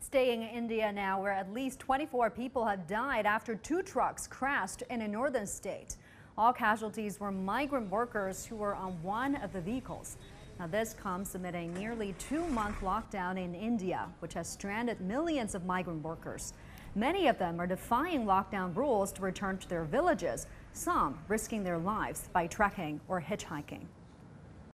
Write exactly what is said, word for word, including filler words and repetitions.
Staying in India now, where at least twenty-four people have died after two trucks crashed in a northern state. All casualties were migrant workers who were on one of the vehicles. Now, this comes amid a nearly two-month lockdown in India, which has stranded millions of migrant workers. Many of them are defying lockdown rules to return to their villages, some risking their lives by trekking or hitchhiking.